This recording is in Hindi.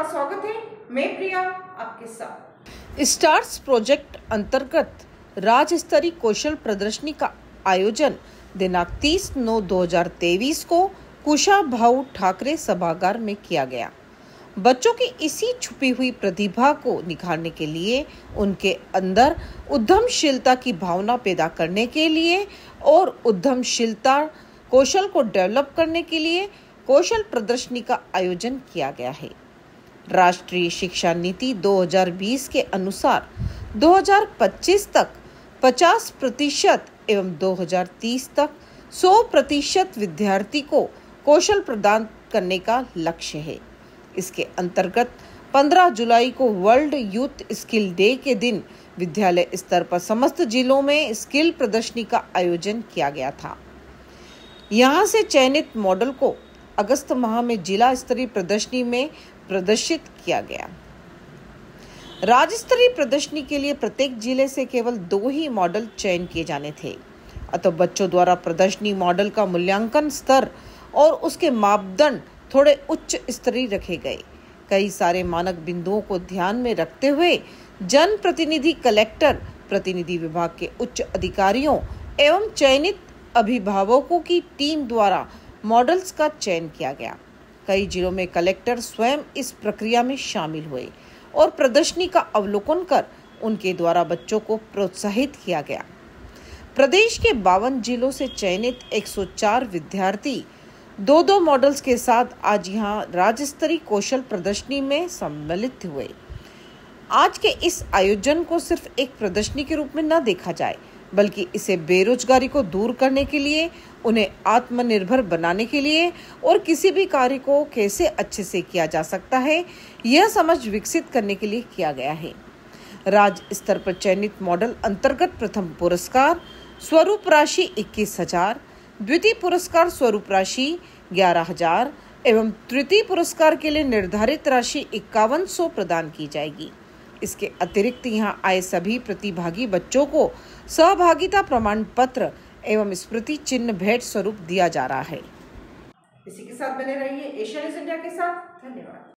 आपका स्वागत है। मैं प्रिया आपके साथ। स्टार्स प्रोजेक्ट अंतर्गत राज्य स्तरीय कौशल प्रदर्शनी का आयोजन दिनांक 30/9/2023 को कुशाभाऊ ठाकरे सभागार में किया गया। बच्चों की इसी छुपी हुई प्रतिभा को निखारने के लिए, उनके अंदर उद्यमशीलता की भावना पैदा करने के लिए और उद्यमशीलता कौशल को डेवलप करने के लिए कौशल प्रदर्शनी का आयोजन किया गया है। राष्ट्रीय शिक्षा नीति 2020 के अनुसार 2025 तक 50% एवं 2030 तक 100% विद्यार्थी को कौशल प्रदान करने का लक्ष्य है। इसके अंतर्गत 15 जुलाई को वर्ल्ड यूथ स्किल डे के दिन विद्यालय स्तर पर समस्त जिलों में स्किल प्रदर्शनी का आयोजन किया गया था। यहां से चयनित मॉडल को अगस्त माह में जिला स्तरीय प्रदर्शनी में प्रदर्शित किया गया। राज्य स्तरीय प्रदर्शनी के लिए प्रत्येक जिले से केवल 2 ही मॉडल चयन किए जाने थे। अतः बच्चों द्वारा प्रदर्शनी मॉडल का मूल्यांकन स्तर और उसके मापदंड थोड़े उच्च स्तरीय रखे गए। कई सारे मानक बिंदुओं को ध्यान में रखते हुए जन प्रतिनिधि, कलेक्टर, प्रतिनिधि विभाग के उच्च अधिकारियों एवं चयनित अभिभावकों की टीम द्वारा मॉडल्स का चयन किया गया। कई जिलों में कलेक्टर स्वयं इस प्रक्रिया में शामिल हुए और प्रदर्शनी का अवलोकन कर उनके द्वारा बच्चों को प्रोत्साहित किया गया। प्रदेश के 52 जिलों से चयनित 104 विद्यार्थी 2-2 मॉडल्स के साथ आज यहां राज्य स्तरीय कौशल प्रदर्शनी में सम्मिलित हुए। आज के इस आयोजन को सिर्फ एक प्रदर्शनी के रूप में न देखा जाए, बल्कि इसे बेरोजगारी को दूर करने के लिए, उन्हें आत्मनिर्भर बनाने के लिए और किसी भी कार्य को कैसे अच्छे से किया जा सकता है, यह समझ विकसित करने के लिए किया गया है। राज्य स्तर पर चयनित मॉडल अंतर्गत प्रथम पुरस्कार स्वरूप राशि 21,000, द्वितीय पुरस्कार स्वरूप राशि 11,000 एवं तृतीय पुरस्कार के लिए निर्धारित राशि 5100 प्रदान की जाएगी। इसके अतिरिक्त यहां आए सभी प्रतिभागी बच्चों को सहभागिता प्रमाण पत्र एवं स्मृति चिन्ह भेंट स्वरूप दिया जा रहा है। इसी के साथ बने रहिए एशिया न्यूज़ इंडिया के साथ। धन्यवाद।